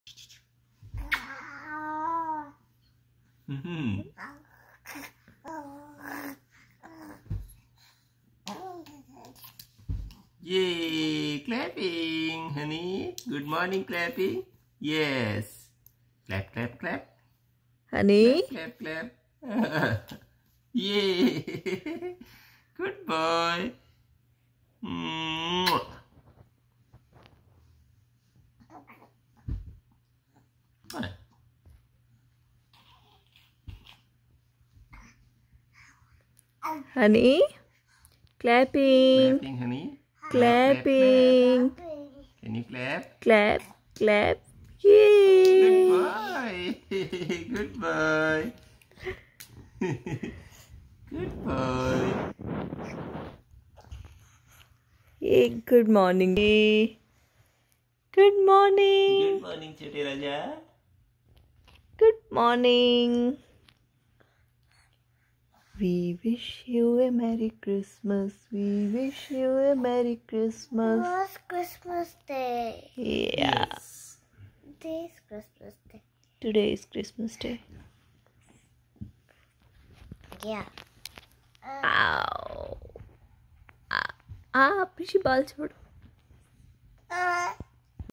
Mm-hmm. Yay! Clapping, honey. Good morning, clapping. Yes. Clap, clap, clap. Honey? Clap, clap, clap. Yay! Good boy. Mwah. Honey? Clapping. Clapping, honey. Clapping. Clap, clap, clap. Can you clap? Clap, clap. Yay! Good boy. Good boy. Good boy. Hey, good morning. Good morning. Good morning, Chote Raja. Good morning. We wish you a Merry Christmas. We wish you a Merry Christmas. It's Christmas Day. Yeah. Yes. Today's Christmas Day. Today is Christmas Day. Yeah. Ow. पीछे बाल छोड़